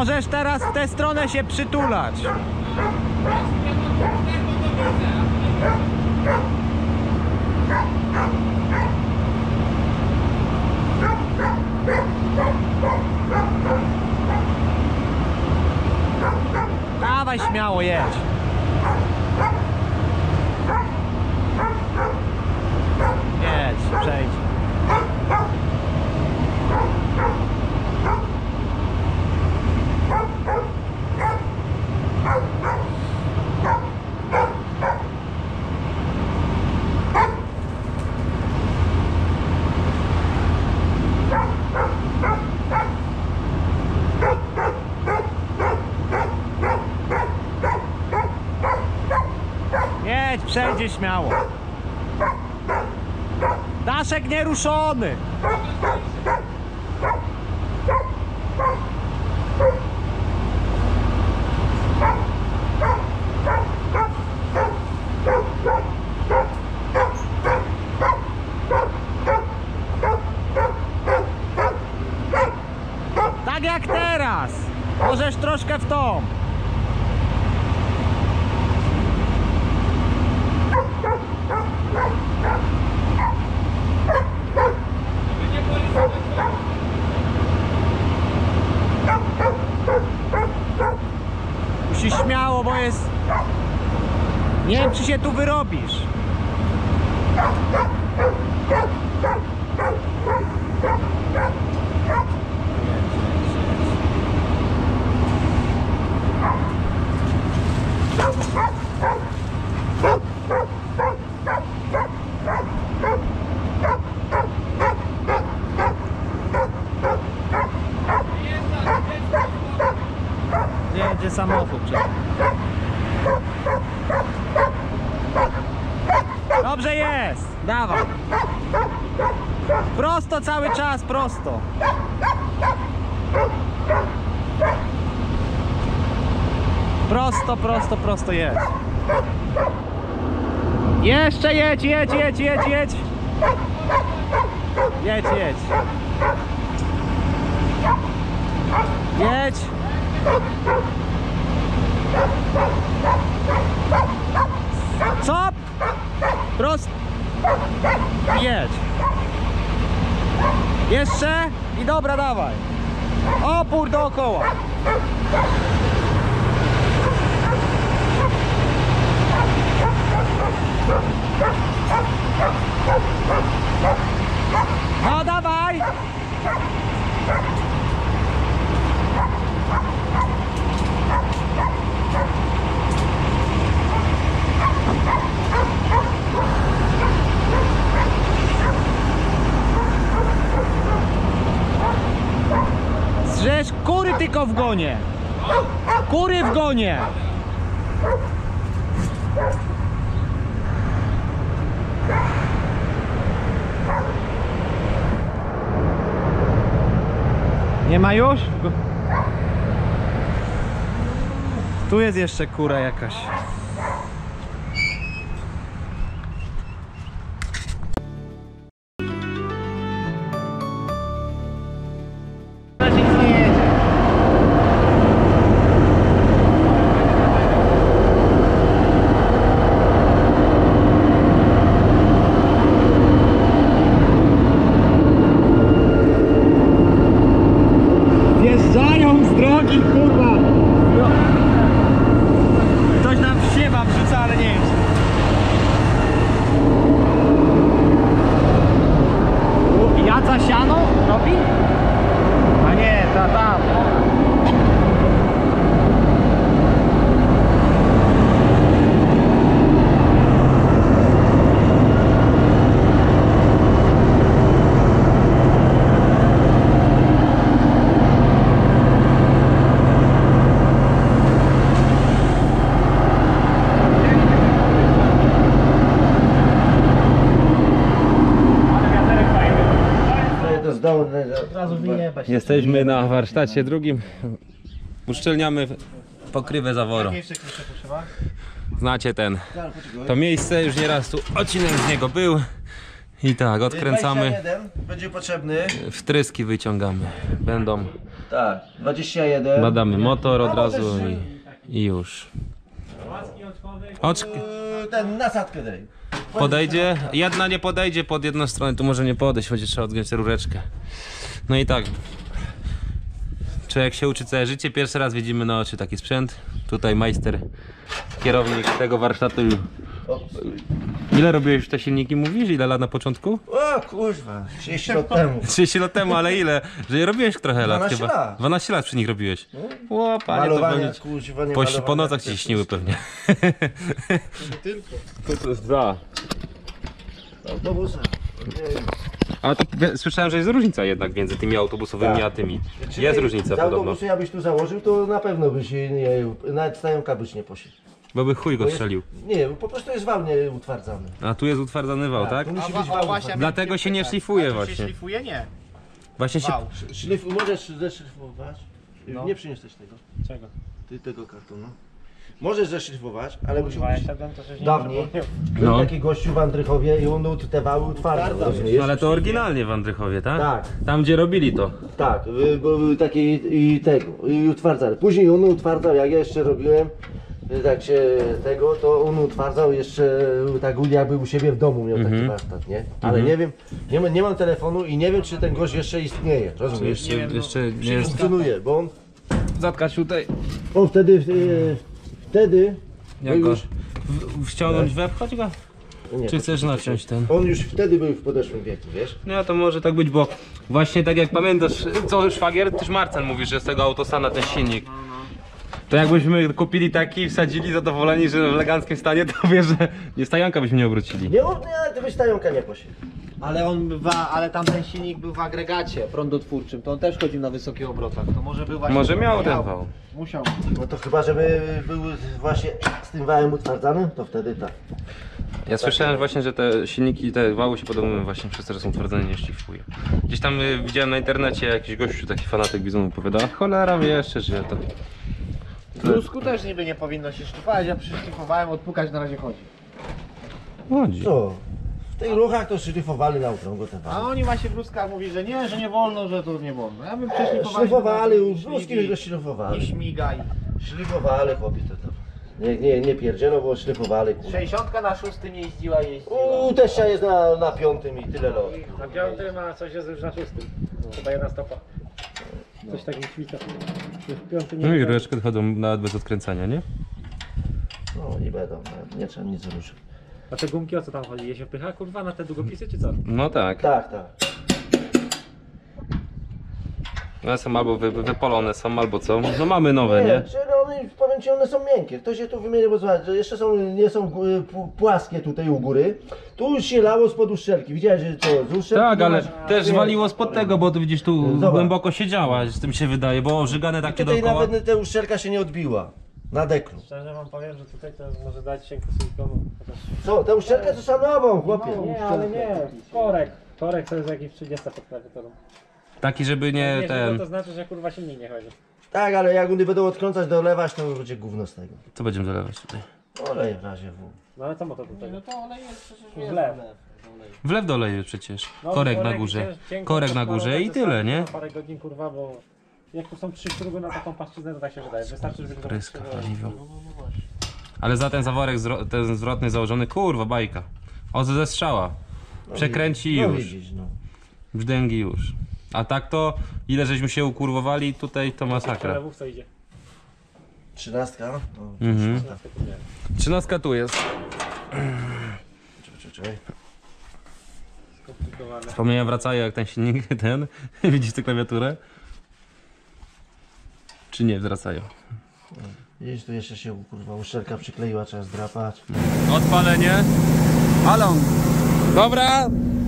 Możesz teraz w tę stronę się przytulać. Dawaj, śmiało jedź. Jedź, przejdź. Jedź, przejdzie śmiało. Daszek nieruszony. Tak jak teraz. Możesz troszkę w tą. Musisz śmiało, bo jest... Nie wiem, czy się tu wyrobisz. Jedzie samochód. Dobrze jest. Dawaj. Prosto cały czas, prosto. Prosto, prosto, prosto jedź. Jeszcze jedź, jedź, jedź, jedź, jedź. Jedź, jedź. Jedź. Cop! Prosto. Jedź. Jeszcze. I dobra, dawaj. Opór dookoła. No dawaj. Zrzesz kury tylko w gonie. Kury w gonie. Nie ma już? Tu jest jeszcze kura jakaś. Wjeżdżają z drogi, kurwa! Ktoś nam wsiewa wrzuca, ale nie jest. Jaca siano robi? A nie, tam. Jesteśmy na warsztacie drugim. Uszczelniamy pokrywę zawora. Znacie to miejsce, już nieraz tu odcinek z niego był. I tak, odkręcamy. 21 będzie potrzebny. Wtryski wyciągamy. Będą Tak, 21. Badamy motor od razu i już. Ten nasadkę daj. Podejdzie? Jedna nie podejdzie pod jedną stronę, tu może nie podejść, będzie trzeba odgiąć rureczkę. No i tak. Człowiek się uczy całe życie, pierwszy raz widzimy na oczy taki sprzęt. Tutaj majster, kierownik tego warsztatu. Ile robiłeś już te silniki, mówisz? Ile lat na początku? O kurwa, 30 lat temu. 30 lat temu, ale ile? Że robiłeś trochę lat 12 chyba. lat. 12 lat przy nich robiłeś. O, panie, to pewnie kurwa, nie po nocach ci się śniły pewnie. To jest dwa. Autobusy. A to słyszałem, że jest różnica jednak między tymi autobusowymi a tymi. Jest różnica Te podobno. autobusy jakbyś tu założył, to na pewno byś nawet stajonka byś nie posiadł. Bo by chuj go strzelił. Nie, po prostu jest wał nie utwardzany. A tu jest utwardzany wał, tak? Tu musi być wał właśnie, Dlatego się nie szlifuje właśnie. się szlifuje? Nie. Właśnie się... Wał. Możesz zeszlifować? No. Nie przyniosłeś tego. Czego? Tego kartonu. Możesz zeszlifować, ale musi Ja być siadłem, to się nie dawniej. zapomniał. Był taki gościu w Andrychowie i on te wały utwardzał. rozumiesz? No ale to oryginalnie w Andrychowie, tak? Tak. Tam gdzie robili to. Tak, był taki i tego, i utwardzany. Później on utwardzał, jak ja jeszcze robiłem, tak się tego, to on utwardzał jeszcze tak jakby u siebie w domu miał taki warsztat, nie? Ale nie wiem, nie mam telefonu i nie wiem, czy ten gość jeszcze istnieje, rozumiesz? Jeszcze nie jest... Funkcjonuje, bo on Zatkać tutaj. wtedy Jak był go już, wciągnąć, wepchać go? nie, Czy chcesz naciąć ten? on już wtedy był w podeszłym wieku, wiesz? No to może tak być, bo właśnie tak jak pamiętasz, co szwagier, też Marcel mówi, że z tego autosana ten silnik. To jakbyśmy kupili taki, wsadzili zadowoleni, że w eleganckim stanie, to wiesz, że nie stajanka byśmy nie obrócili. Nie, ty byś stajonka nie posiadł. Ale tamten silnik był w agregacie prądotwórczym, to on też chodził na wysokich obrotach. To może był właśnie... Może miał ten wał. Musiał. No to chyba, żeby był właśnie z tym wałem utwardzanym, to wtedy tak. Ja słyszałem właśnie, że te silniki, te wały się podobają właśnie przez to, że są twardzone, nie szlifują. Gdzieś tam widziałem na internecie jakiś gościu, taki fanatyk bizonu opowiada, cholera wie jeszcze, że to... W Rusku też niby nie powinno się szlifować, ja przyszlifowałem, odpukać na razie chodzi. Chodzi. Co? W tych ruchach to szlifowali na okrągło te A wały. oni właśnie w Ruskach mówi, że nie wolno, że to nie wolno. Ja bym przeszlifowali... Szlifowali, i u ruskich go szlifowali. I śmigaj. Szlifowali chłopie to tam. Nie pierdzielo, bo szlifowali. kurwa. 60 na 6 nie jeździła. Teścia jest na 5 i tyle lot. Na piątym, a coś jest już na szóstym. Chyba jedna stopa. Coś takiego ćwica. Już w piątym nie No i wiem. rureczkę chodzą nawet bez odkręcania, nie? No nie będą, nie trzeba nic ruszyć. A te gumki o co tam chodzi? Je się wpycha kurwa na te długopisy czy co? No tak. Tak. One są albo wypolone są, albo co? No mamy nowe, nie? Czyli one, powiem ci, one są miękkie. To się tu wymienia, bo zobacz, że jeszcze nie są płaskie tutaj u góry. Tu już się lało spod uszczelki. Widziałeś, że co, z uszczelki Tak, nie ale masz- też nie. waliło spod tego, bo tu widzisz, tu Zobacz. głęboko siedziała, z tym się wydaje, bo żygane takie Tutaj dookoła. nawet ta uszczelka się nie odbiła. Na deklu. Szczerze wam powiem, że tutaj to może dać się silikonu. Chociaż... Co, ta uszczelka to szanową, chłopie. Nie, ale nie. Korek. Korek to jest jakiś 30 pod klawiaturą. Taki, żeby nie Nie, ten... to znaczy, że kurwa silnik nie chodzi. Tak, ale jak one będą odkręcać, dolewać, to będzie gówno z tego. Co będziemy zalewać tutaj? Olej w razie w. No ale co ma to tutaj? No to olej jest przecież Wlew. Wlew doleje przecież. No, Korek na górze. cienko, Korek na górze i tyle, nie? Na parę godzin kurwa, bo jak tu są 3 śruby na taką płaszczyznę, to tak się wydaje. Wystarczy, żeby to Pryska wszystko- paliwo. Ale za ten zaworek, ten zwrotny założony, kurwa, bajka. O, ze strzała. Przekręci i No już. widzisz, no. Brzdęgi już. A tak to, ile żeśmy się ukurwowali tutaj, to masakra. Przelewówce idzie. 13? No, Mhm. 15 kurde. 13 tu jest. czekaj. Skomplikowane. Wspomnienia wracają jak ten silnik, ten. Widzisz tę klawiaturę? Czy nie wracają? Widzisz, tu jeszcze się kurwa uszczelka przykleiła, trzeba zdrapać. Odpalenie. Alon. Dobra.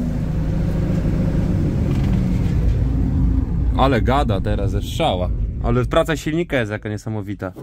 Ale gada teraz ze strzała. Ale praca silnika jest jaka niesamowita.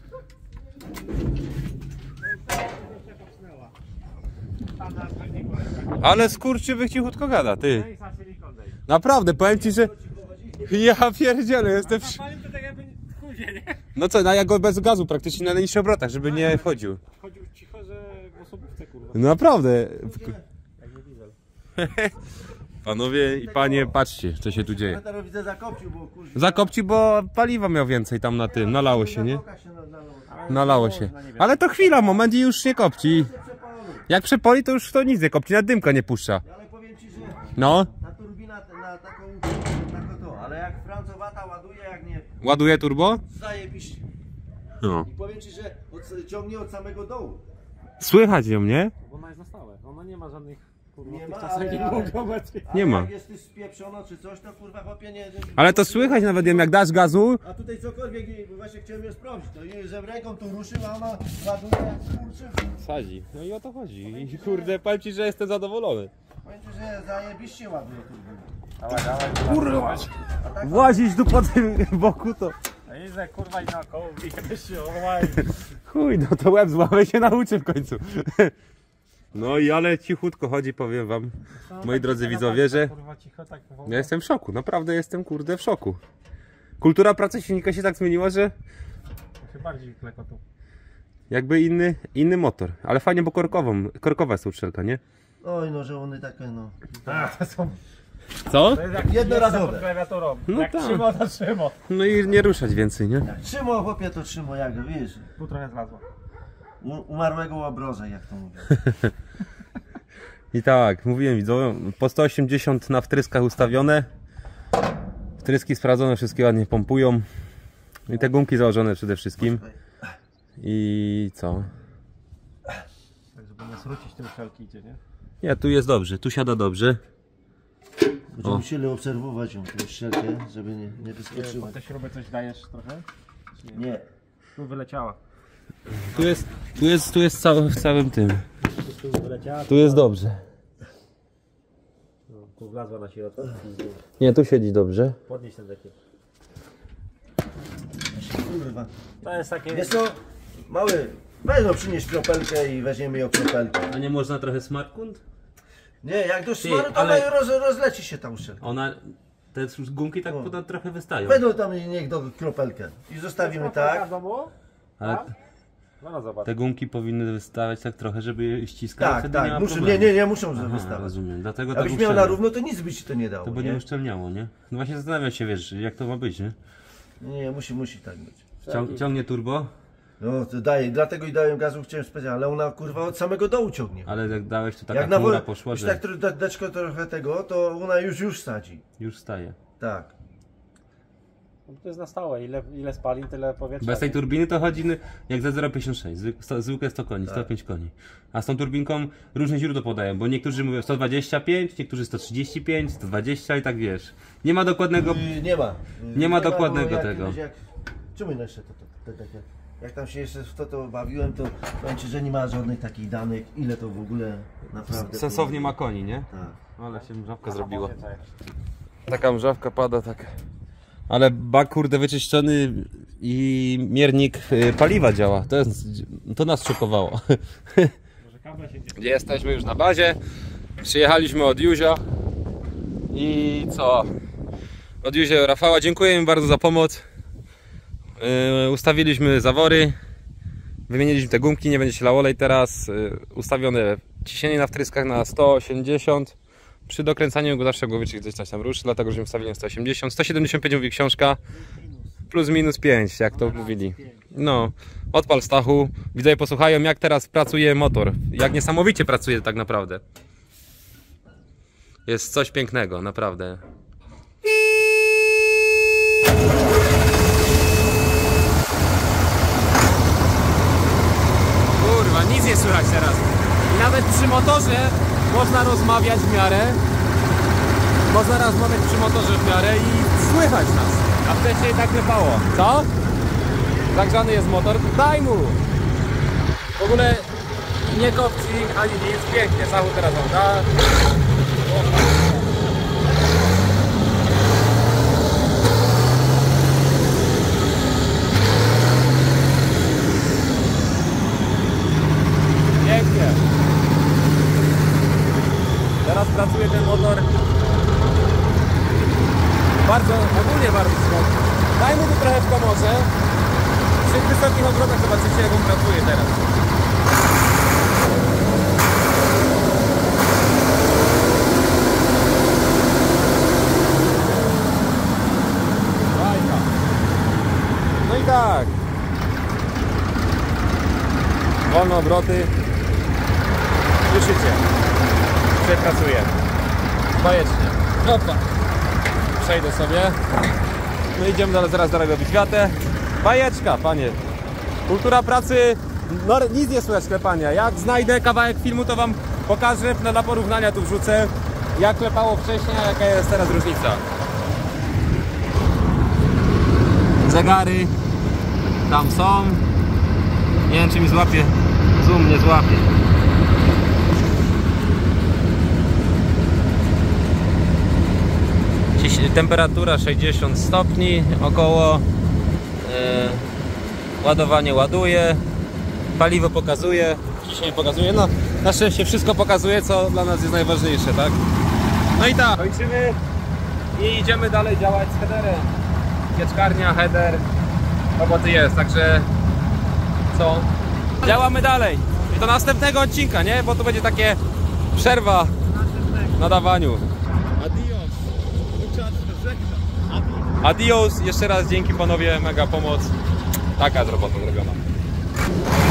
Ale skurczybyk cichutko gada, ty. Naprawdę, powiem ci, że... Ja pierdzielę, jestem... No co, no ja go bez gazu praktycznie na najniższych obrotach, żeby nie wchodził. Chodził cicho, że w osobówce kurwa. Naprawdę. Panowie i panie, patrzcie, co się tu dzieje. Teraz widzę zakopcił, bo kurwa. Zakopci, bo paliwa miał więcej tam na tym, nalało się, nie? Nalało się. Ale to chwila, moment i już nie kopci. Jak przepoli, to już to nic nie kopci, na dymka nie puszcza. Ale powiem ci, że No, ta turbina na taką to, ale jak francowata ładuje, jak nie, ładuje turbo? zajebiście. No. I powiem ci, że ciągnie od samego dołu. Słychać ją, nie? Ona jest na stałe. Ona nie ma żadnych Nie ma, czasach nie ale, geometrii. Nie ma. Jak jesteś spieprzono czy coś, to kurwa chłopie nie... Ale to słychać nawet ją, jak dasz gazu. A tutaj cokolwiek, właśnie chciałem ją sprawdzić, to jej że ręką tu ruszył, a ona ładuje jak kurczę. Sadzi, no i o to chodzi. I kurde, powiem ci, że jestem zadowolony. Powiem ci, że zajebiście ładuje turbinę. Kurwa! Włazić tu po tym boku to... A nie, że kurwa i naokoło wbijemy się, oj. Chuj, no to łeb złamę się nauczy w końcu. No i ale cichutko chodzi, powiem wam, moi drodzy widzowie, że Kurwa cicho, tak ja jestem w szoku, naprawdę jestem kurde w szoku. Kultura pracy silnika się tak zmieniła, że się bardziej klekotu. jakby inny motor. Ale fajnie, bo korkowa jest uszczelka, nie? Oj no, że one takie no... A, to są... Co? To jest jak Jednorazowe. pod klawiaturą. No Jak tak. trzyma, to trzyma. No i nie ruszać więcej, nie? Trzymo chłopie to trzymo, jak wiesz, Tu trochę zlazło. umarłego łabroza, jak to mówię. I tak, mówiłem widzowie, po 180 na wtryskach ustawione. Wtryski sprawdzone, wszystkie ładnie pompują. I te gumki założone przede wszystkim. I co? Tak, żeby nie zwrócić te uszelki idzie, nie? Nie, tu jest dobrze, tu siada dobrze. Będziemy musieli obserwować ją, tę szczelkę, żeby nie wyskoczyła. Po te śruby coś dajesz trochę? Nie. Tu wyleciała. Tu jest w całym tym. Tu wyleciała, Tu jest dobrze. tu wlazła na środku. Nie, tu siedzi dobrze. Podnieś ten dekiel. Kurwa. To jest takie... Wiesz co, mały, weź no przynieś kropelkę i weźmiemy ją kropelkę. A nie można trochę smartkund? Nie, jak do Ty, smaru, to ale- rozleci się ta uszczelka. Ona, te gumki tak trochę wystają. Weź no tam niech do kropelkę i zostawimy tak. w domu? Ale No zobacz. te gumki powinny wystawać tak trochę, żeby je ściskać. Tak, wtedy nie ma tak, muszą, problemu. nie muszą Aha, wystawać. rozumiem. Dlatego tak Jakbyś miał na równo, to nic by ci to nie dało, To by nie nie? uszczelniało, nie? No właśnie zastanawiam się, wiesz, jak to ma być, nie? Nie, musi tak być. Ciągnie turbo, No, to daje, dlatego i dałem gazu, chciałem specjalnie, ale ona kurwa od samego dołu ciągnie. ale jak dałeś, to taka Jak na chmura wolę, poszła, już że tak deczko trochę tego, to ona już sadzi. już staje. Tak. To jest na stałe. Ile spalin, tyle powietrza. Bez tej turbiny to chodzi jak za 0,56, zwykłe 100 koni, 105 koni. A z tą turbinką różne źródła podają, bo niektórzy mówią 125, niektórzy 135, 120 i tak wiesz. Nie ma dokładnego... Nie ma. Nie ma bo dokładnego jak tego. kiedyś Czemu no jeszcze to takie? Jak tam się jeszcze w to bawiłem, to powiem ci, że nie ma żadnych takich danych, ile to w ogóle naprawdę... Sensownie ma koni, nie? Tak. Ale się mrzawka zrobiła. Taka mrzawka pada, tak. Ale bak kurde wyczyszczony i miernik paliwa działa. To nas szokowało. Gdzie jesteśmy już na bazie. Przyjechaliśmy od Józia. I co? Od Józia i Rafała. Dziękuję im bardzo za pomoc. Ustawiliśmy zawory. Wymieniliśmy te gumki, nie będzie się lało olej teraz. Ustawione ciśnienie na wtryskach na 180. Przy dokręcaniu go zawsze głowy gdzieś coś tam ruszy, dlatego że ustawiłem 180. 175 mówi książka. Plus minus 5, jak to mówili. No, odpal Stachu. Widzowie posłuchają, jak teraz pracuje motor. Jak niesamowicie pracuje tak naprawdę. Jest coś pięknego, naprawdę. Kurwa, nic nie słychać teraz. I nawet przy motorze można rozmawiać w miarę. Można rozmawiać przy motorze w miarę i słychać nas. A wcześniej tak klepało. Co? Zagrzany jest motor, daj mu! W ogóle nie kopci ani nic, pięknie, zachód teraz on da. Pięknie. Teraz pracuje ten motor ogólnie bardzo słabo. Daj mu tu trochę w komorze. Przy wysokich obrotach zobaczycie, jak on pracuje teraz. wolne obroty. Słyszycie? Przepracuję. Bajecznie. Opa. Przejdę sobie. No idziemy zaraz robić wiatę. Bajeczka, panie. Kultura pracy. No nic nie słychać klepania. Jak znajdę kawałek filmu, to wam pokażę. Dla porównania tu wrzucę, jak klepało wcześniej, a jaka jest teraz różnica. Zegary tam są. Nie wiem, czy mi złapie. Zoom nie złapie. Temperatura 60 stopni około. Ładowanie ładuje. Paliwo pokazuje. Ciśnienie pokazuje. No, na szczęście wszystko pokazuje, co dla nas jest najważniejsze, tak? No i tak, kończymy i idziemy dalej działać z headerem. Pieczkarnia, header, roboty jest, także co? Działamy dalej. I do następnego odcinka, nie? Bo to będzie takie przerwa w nadawaniu. Adios, jeszcze raz dzięki panowie, mega pomoc. Taka jest robota zrobiona.